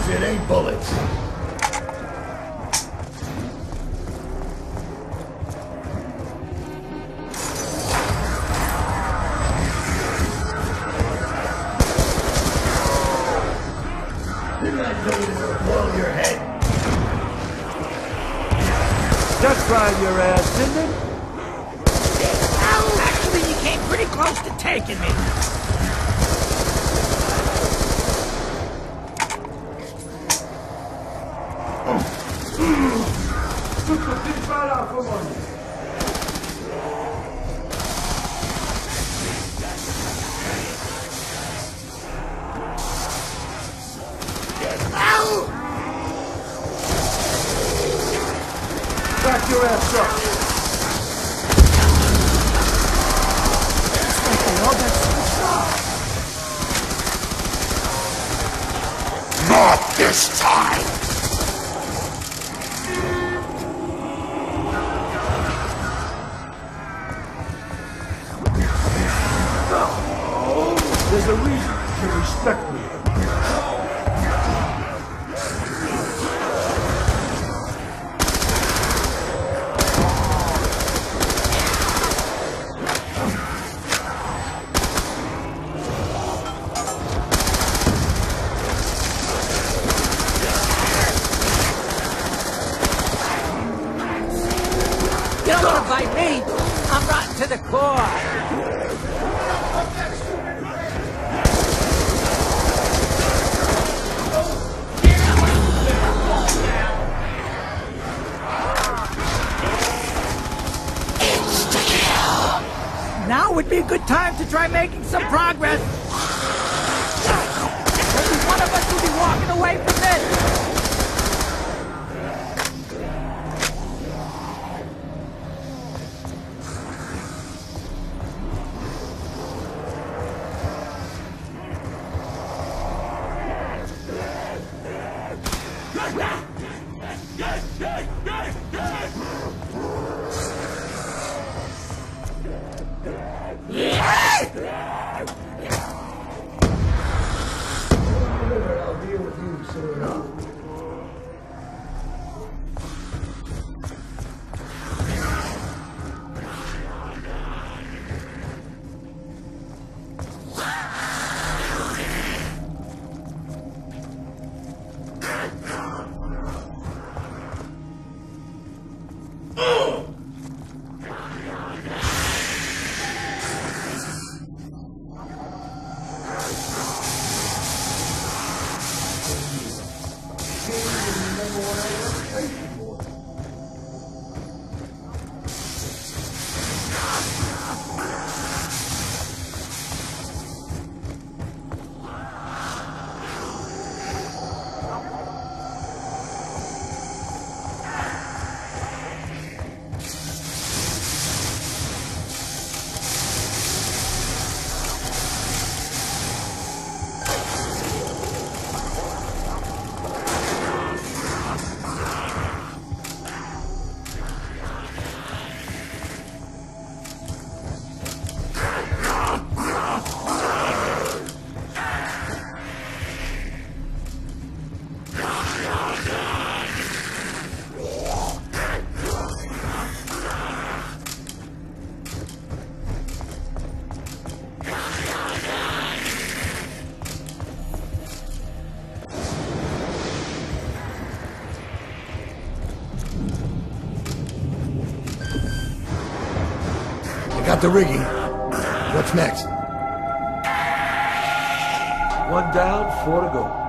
It ain't bullets. Didn't I tell you to blow your head? Just tried your ass, didn't it? Ow! Actually, you came pretty close to taking me. Back your ass up. It's like they all got switched off. Not this time! There's a reason to respect me. You don't want to fight me. I'm rotten to the core. Now would be a good time to try making some progress. Maybe one of us will be walking away from this. I'll deal with you soon enough. Got the rigging. What's next? One down, 4 to go.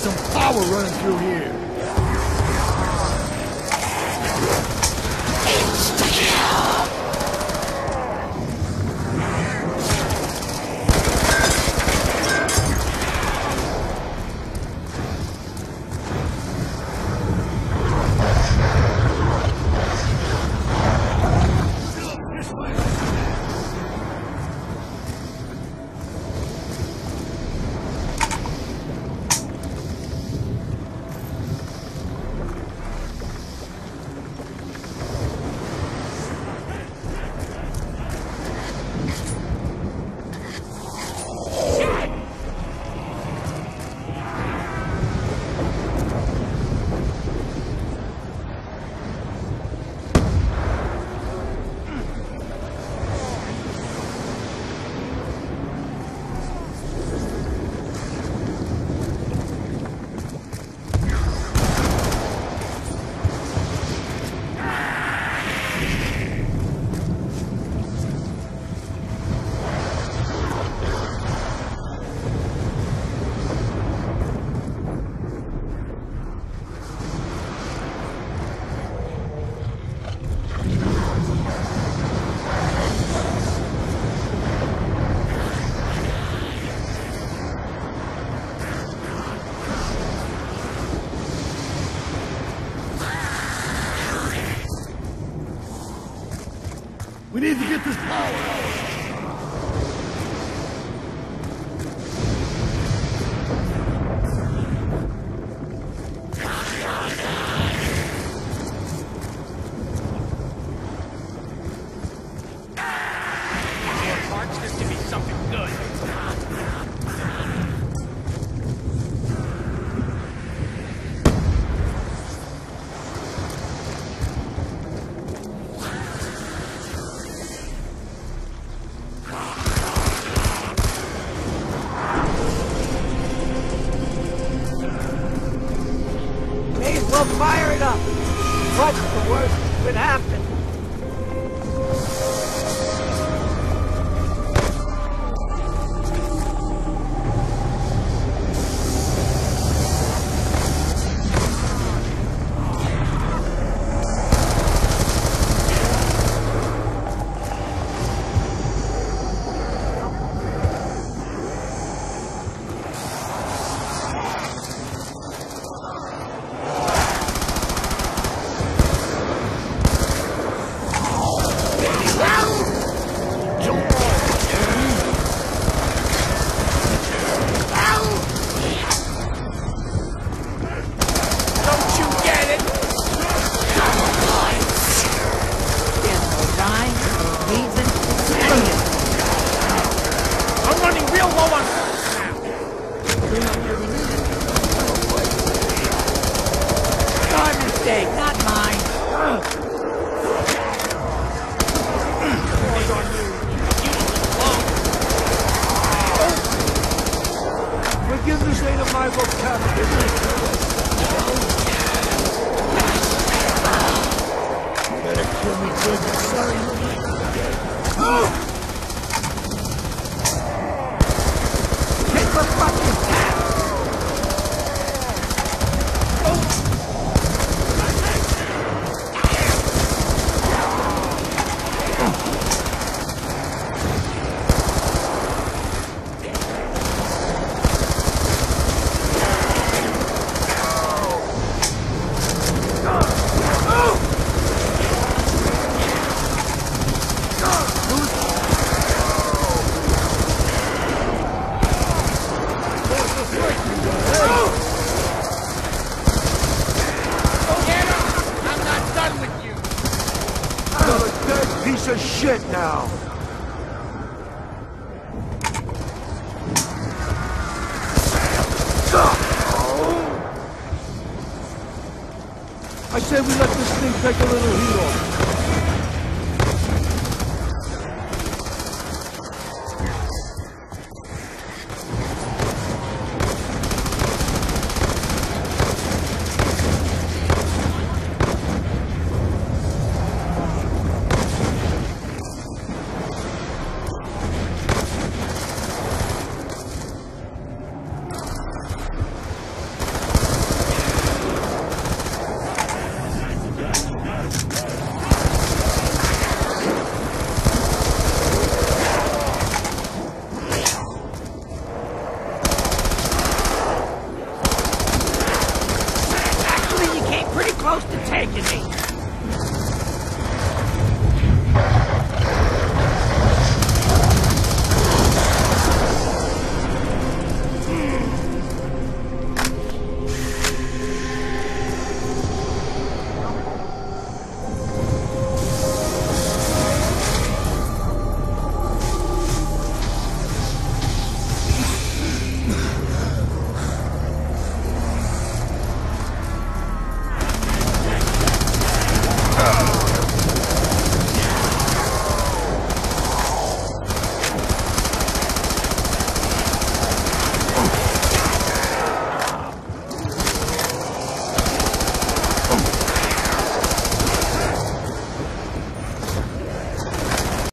some power running through here. We need to get this power. Parts this to be something good. May as well fire it up. What's the worst that could happen? I'm running real low on Your mistake, not mine. Forgiveness ain't in my vocabulary. Better kill me quick, sorry. Take the fucking tap. Piece of shit now. I say we let this thing take a little heat off.